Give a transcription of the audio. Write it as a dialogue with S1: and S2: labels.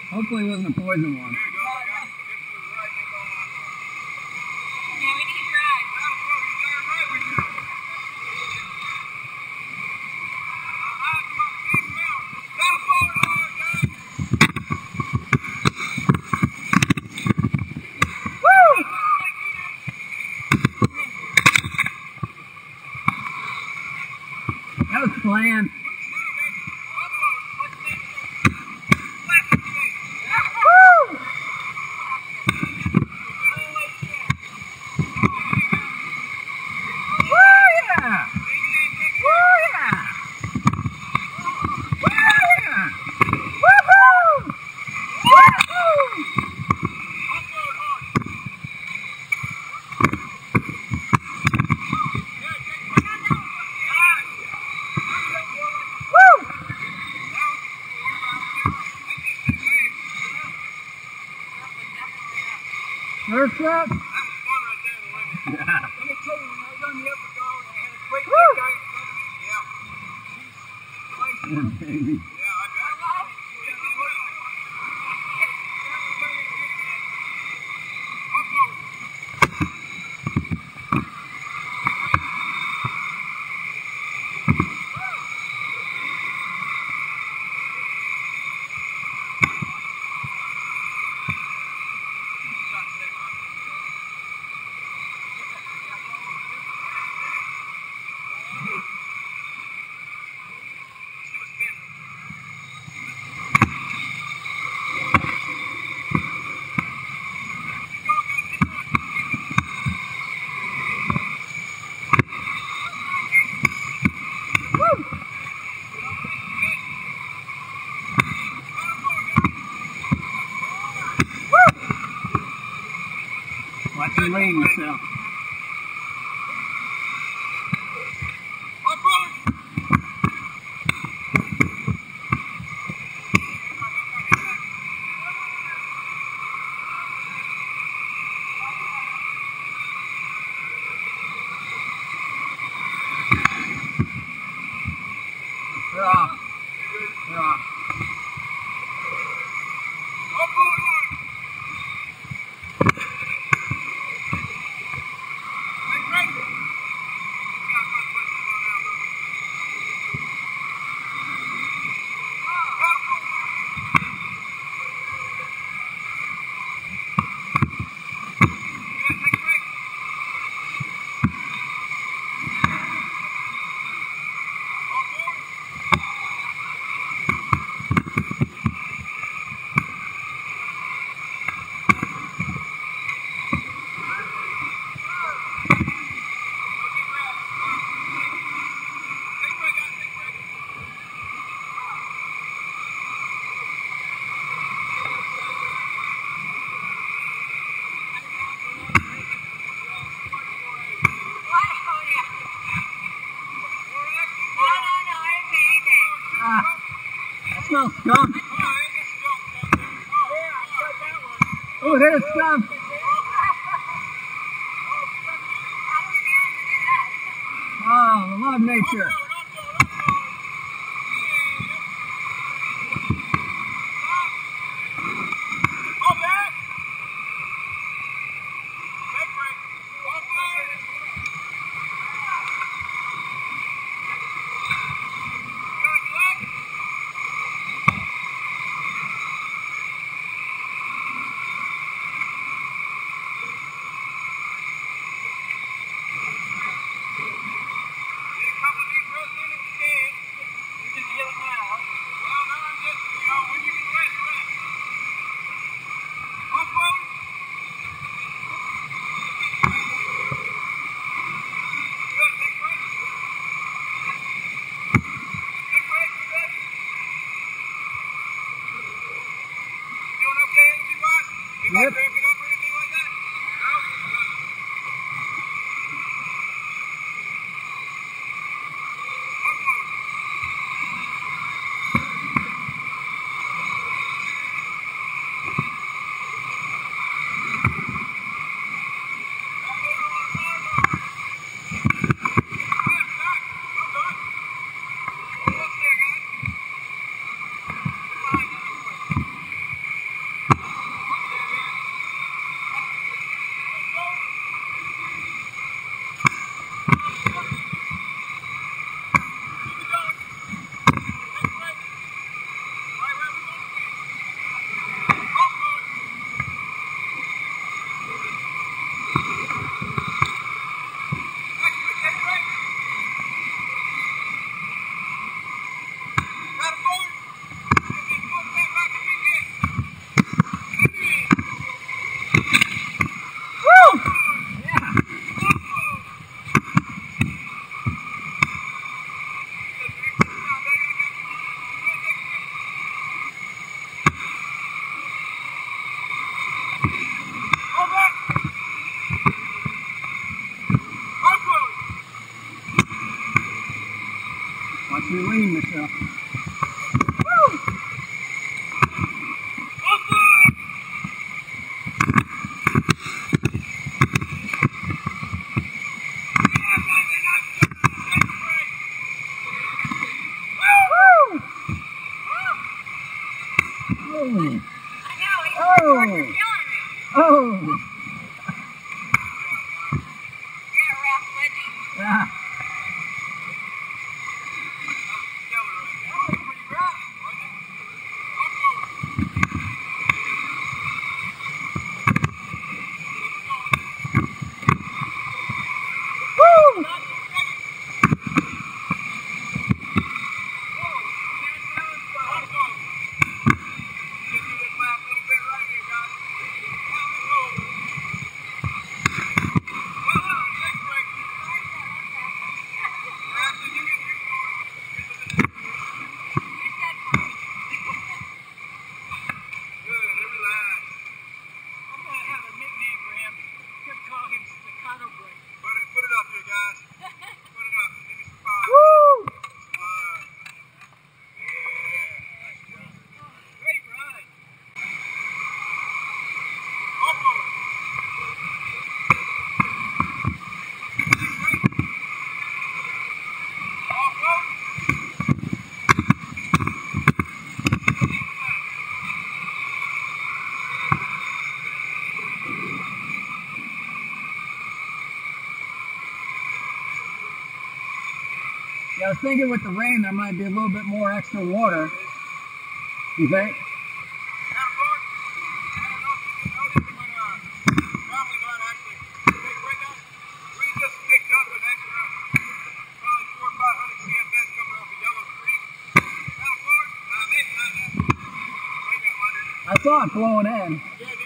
S1: Hopefully it wasn't a poison one. That was planned. Surf's up? That was fun right there, the way they. Yeah. Let me tell you, when I was on the upper dog, I had a great guy in front of me. Yeah. Yeah, baby. Yeah, I bet. Watch your lane yourself. They're off. They're off. That smells skunk. Oh, there's skunk. Oh, I love nature.
S2: Couple of deep breaths.
S1: Oh.
S2: I know, he's killing me.
S1: Oh.
S2: Yeah, Ralph Ledgy.
S1: Yeah. Woo! Yeah, I was thinking with the rain there might be a little bit more extra water. You think? I saw it flowing in.